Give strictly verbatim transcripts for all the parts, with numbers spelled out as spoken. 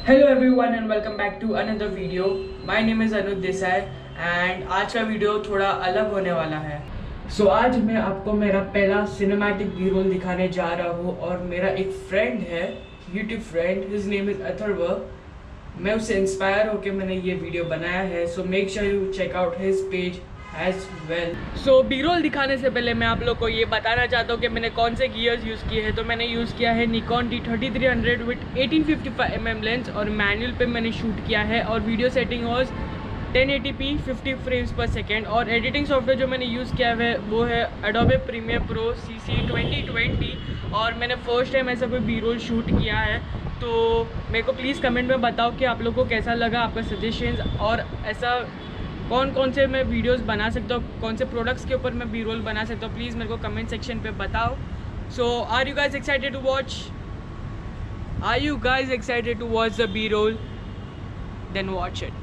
Hello everyone and welcome back to another video. My name is Anuj Desai and आज का video थोड़ा अलग होने वाला है। सो so, आज मैं आपको मेरा पहला सिनेमैटिक बी रोल दिखाने जा रहा हूँ और मेरा एक फ्रेंड है, YouTube friend, his name is Atharva. मैं उससे इंस्पायर होकर मैंने ये वीडियो बनाया है। So make sure you check out his page as well. So B roll दिखाने से पहले मैं आप लोग को ये बताना चाहता हूँ कि मैंने कौन से गियर्स यूज़ किए हैं। तो मैंने यूज़ किया है Nikon D thirty three hundred with eighteen fifty five M M lens और मैनुअल पे मैंने शूट किया है और video setting was ten eighty P fifty frames per second. और एडिटिंग सॉफ्टवेयर जो मैंने यूज़ किया है वो है Adobe Premiere Pro C C twenty twenty. और मैंने फर्स्ट टाइम ऐसा कोई बी रोल शूट किया है। तो मेरे को प्लीज़ कमेंट में बताओ कि आप लोग को कैसा लगा, आपका सजेशंस, और ऐसा कौन कौन से मैं वीडियोस बना सकता हूँ, कौन से प्रोडक्ट्स के ऊपर मैं बी रोल बना सकता हूँ। प्लीज़ मेरे को कमेंट सेक्शन पे बताओ। So are you guys excited to watch are you guys excited to watch the B roll? Then watch it.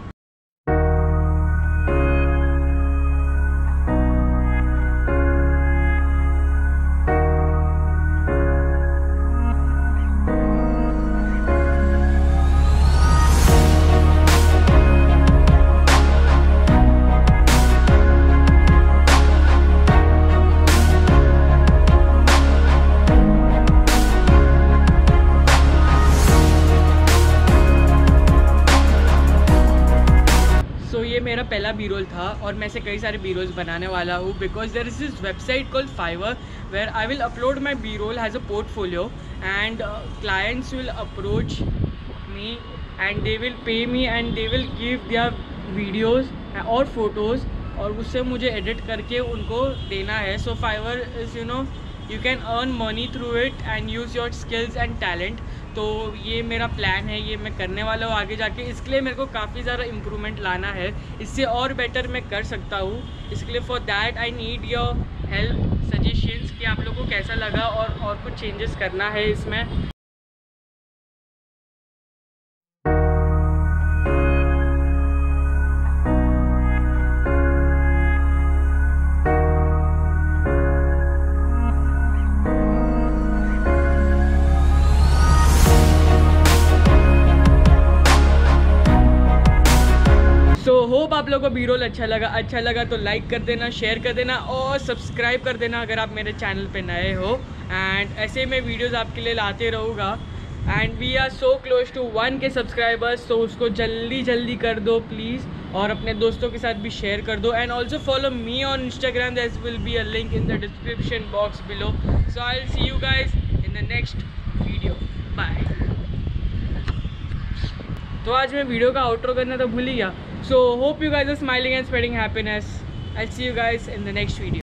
ये मेरा पहला बी रोल था और मैं से कई सारे बी रोल्स बनाने वाला हूँ because there is this website called Fiverr where I will upload my B roll has a portfolio and clients will approach me and they will pay me and they will give their videos और photos और उससे मुझे edit करके उनको देना है। So Fiverr is you know you can earn money through it and use your skills and talent. तो ये मेरा प्लान है, ये मैं करने वाला हूँ आगे जाके। इसके लिए मेरे को काफ़ी ज़्यादा इम्प्रूवमेंट लाना है, इससे और बेटर मैं कर सकता हूँ। इसके लिए for that I need your help, suggestions कि आप लोगों को कैसा लगा और और कुछ चेंजेस करना है इसमें। सो so, होप आप लोगों को बी रोल अच्छा लगा। अच्छा लगा तो लाइक कर देना, शेयर कर देना और सब्सक्राइब कर देना अगर आप मेरे चैनल पे नए हो। एंड ऐसे मैं वीडियोस आपके लिए लाते रहूँगा। And we are so close to one K subscribers, तो उसको जल्दी जल्दी कर दो प्लीज़ और अपने दोस्तों के साथ भी शेयर कर दो। And also follow me on Instagram, there will be a link in the description box below. So I will see you guys in the next video. Bye. तो आज मैं वीडियो का आउटरो करना तो भूल ही गया। So hope you guys are smiling and spreading happiness. I'll see you guys in the next video.